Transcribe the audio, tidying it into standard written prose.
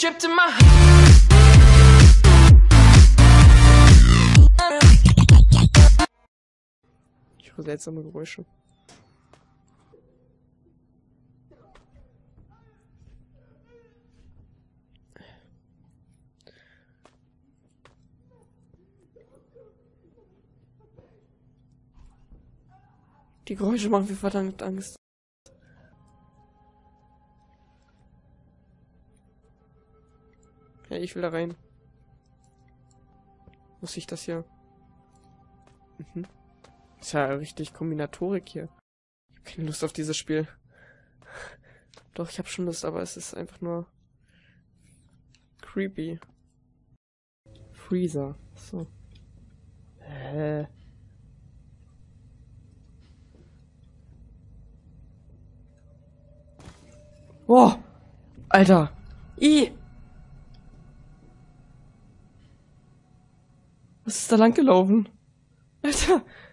tripped in my Ich höre seltsame Geräusche. Die Geräusche machen mir verdammt Angst. Ja, ich will da rein. Muss ich das hier? Mhm. Ist ja richtig Kombinatorik hier. Ich habe keine Lust auf dieses Spiel. Doch, ich habe schon Lust, aber es ist einfach nur creepy. Freezer. So. Boah! Alter! Was ist da lang gelaufen? Alter!